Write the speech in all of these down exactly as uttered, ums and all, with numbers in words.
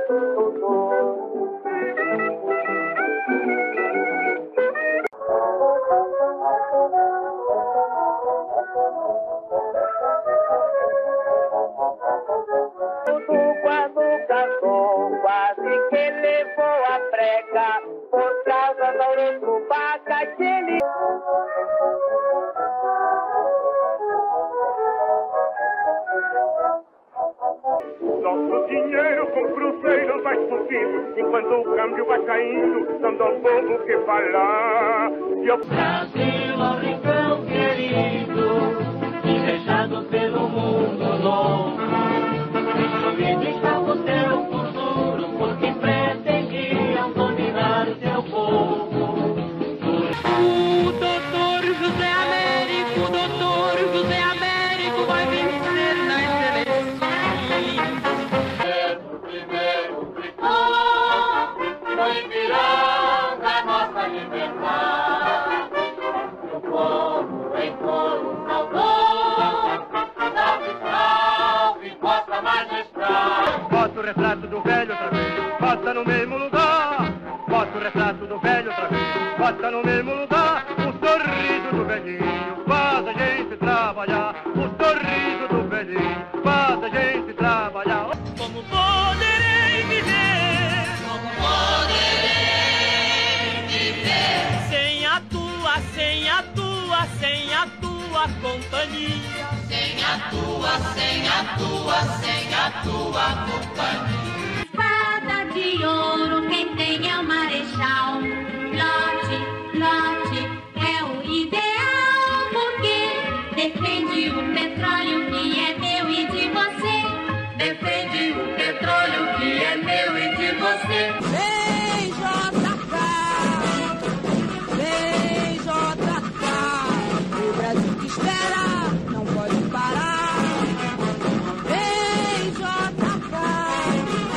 Quando casou, quase que levou a prega por causa da urucubaca que ele... Nosso dinheiro com cruzeiro vai subindo, enquanto o câmbio vai caindo, dando ao povo o que falar. E eu... Brasil, ó rincão querido, invejado pelo mundo louco, destruído estava o teu futuro, porque pretendiam dominar o teu povo. O doutor José Américo, o doutor José Américo vai vencer nas eleições. É o primeiro gritão, proibirão a nossa liberdade. O povo em coro saudou, salve, salve, vossa majestade. Bota o retrato do velho outra vez, bota no mesmo lugar. Bota o retrato do velho outra vez, bota no mesmo lugar. O sorriso do velhinho faz a gente trabalhar. O sorriso do velhinho faz a gente trabalhar. Como poderei viver? Como poderei viver? Sem a tua, sem a tua, sem a tua companhia. Sem a tua, sem a tua, sem a tua companhia. Espada de ouro, quem tem é o marechal. Lote, lote, é o ideal, porque defende o petróleo que é meu e de você. Defende o petróleo que é meu e de você. Vem, J K! Vem, J K! O Brasil te espera, não pode parar. Vem, J K!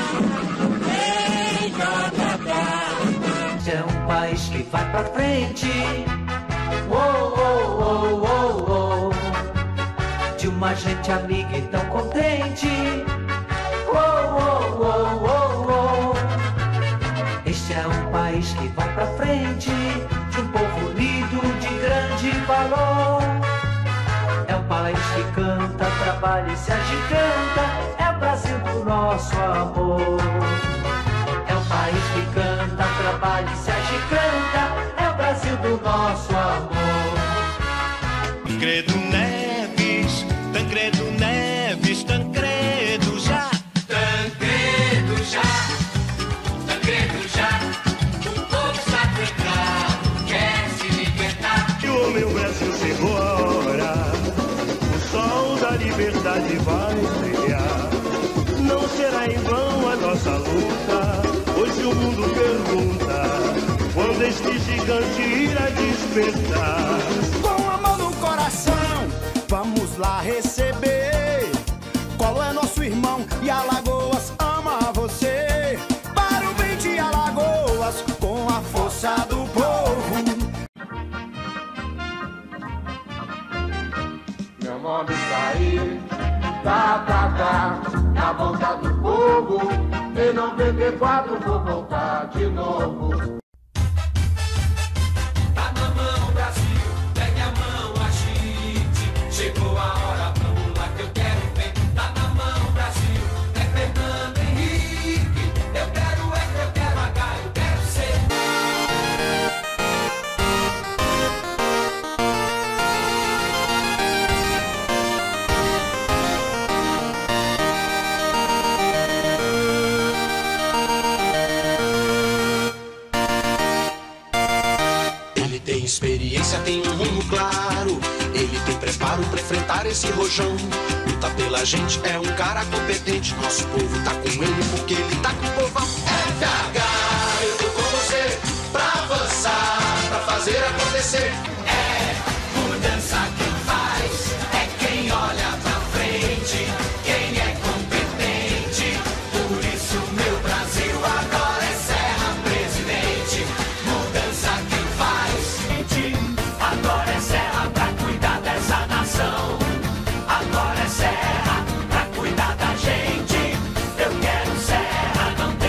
Vem, J K! É um país que vai pra frente. Oh, oh, oh, oh, oh. De uma gente amiga e tão contente. Oh, oh, oh, oh, oh. Este é um país que vai pra frente, de um povo unido de grande valor. É um país que canta, trabalha e se agiganta. É o Brasil do nosso amor. É um país que canta, trabalha e se agiganta. É o Brasil do nosso amor. Tancredo Neves, Tancredo Neves, Tancredo já. Tancredo já, Tancredo já. O povo sacrado quer se libertar. E o meu Brasil chegou a hora, o sol da liberdade vai brilhar. Não será em vão a nossa luta, hoje o mundo pergunta, quando este gigante irá despertar. Com a mão no coração, vamos lá receber. Colo é nosso irmão e Alagoas ama você. Para o bem de Alagoas, com a força do povo. Meu nome está aí, tá, tá, tá, na volta do povo. Em noventa e quatro vou voltar de novo. Tá na mão, Brasil, pegue a mão, agite. Chegou a hora, vamos lá que eu quero ver. Tá na mão, Brasil, é Fernando Henrique. Eu quero, é, eu quero H, eu quero ser. Tem experiência, tem um rumo claro. Ele tem preparo pra enfrentar esse rojão. Luta pela gente, é um cara competente. Nosso povo tá com ele porque ele tá com o povão. F H, eu tô com você pra avançar, pra fazer acontecer. É mudança quem faz, é quem olha pra frente, quem é competente. Por isso meu Brasil agora é Serra Presidente. Mudança quem faz, agora é Serra pra cuidar dessa nação. Agora é Serra pra cuidar da gente. Eu quero Serra, não tem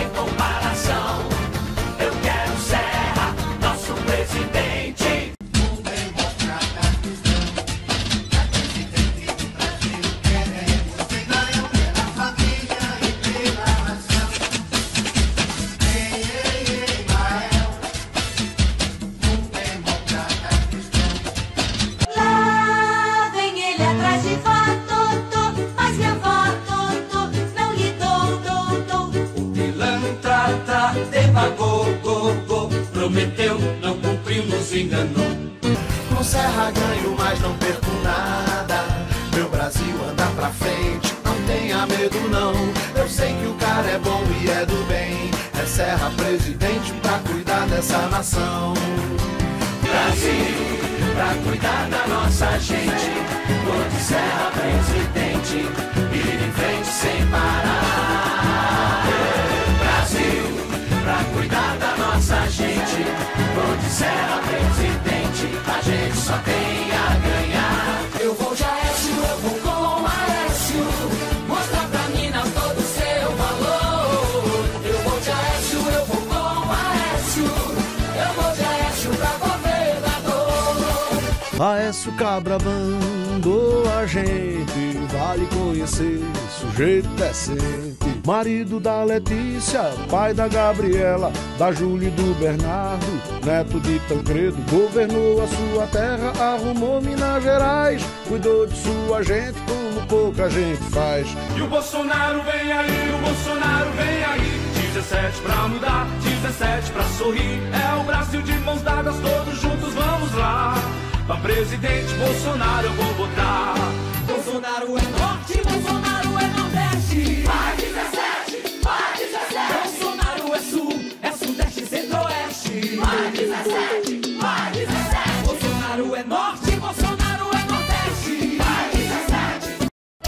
te enganou. Com Serra ganho, mas não perco nada. Meu Brasil anda pra frente, não tenha medo não. Eu sei que o cara é bom e é do bem. É Serra presidente pra cuidar dessa nação. Brasil, pra cuidar da nossa gente. Vou de Serra presidente, ir em frente sem parar. Brasil, pra cuidar da nossa gente. Vou de Serra presidente, a gente só tem a ganhar. Eu vou de Aécio, eu vou com Aécio, mostrar pra mina todo o seu valor. Eu vou de Aécio, eu vou com Aécio, eu vou de Aécio pra governador. Aécio Cabra mandou a gente, vale conhecer, sujeito decente. Marido da Letícia, pai da Gabriela, da Júlia e do Bernardo, neto de Tancredo. Governou a sua terra, arrumou Minas Gerais, cuidou de sua gente como pouca gente faz. E o Bolsonaro vem aí, o Bolsonaro vem aí. dezessete pra mudar, dezessete pra sorrir. É o Brasil de mãos dadas, todos juntos vamos lá. Pra presidente Bolsonaro eu vou votar. Bolsonaro é norte, Bolsonaro é nordeste. Vai dezessete, vai dezessete. Bolsonaro é sul, é sudeste, centro-oeste. Vai dezessete, vai dezessete. Bolsonaro é norte, Bolsonaro é nordeste. Vai dezessete.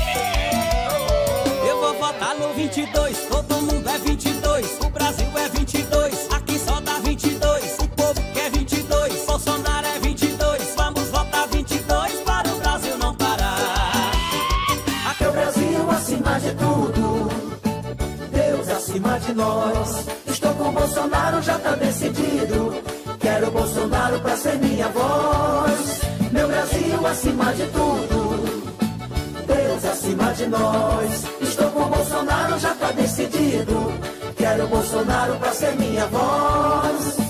Eu vou votar no vinte e dois, todo mundo é vinte e dois. O Brasil é vinte e dois, aqui só dá vinte e dois. O povo quer vinte e dois, Bolsonaro é vinte e dois. Vamos votar vinte e dois para o Brasil não parar. Aqui é o Brasil acima de tudo, Deus acima de nós. Estou com o Bolsonaro, já tá decidido. Quero o Bolsonaro pra ser minha voz. Meu Brasil acima de tudo, Deus acima de nós. Estou com o Bolsonaro, já tá decidido. Quero o Bolsonaro pra ser minha voz.